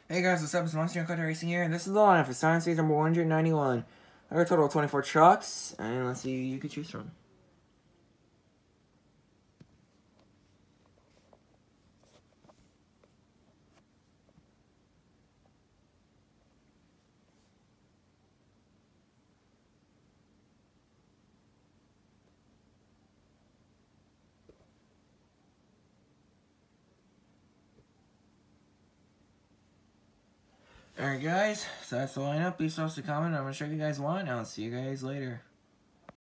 Hey guys, what's up? It's Monster Cut Racing here, and this is the lineup for Science Series number 191. I got a total of 24 trucks, and let's see who you could choose from. Alright guys, so that's the lineup. Please post a comment. I'm going to show you guys one. I'll see you guys later.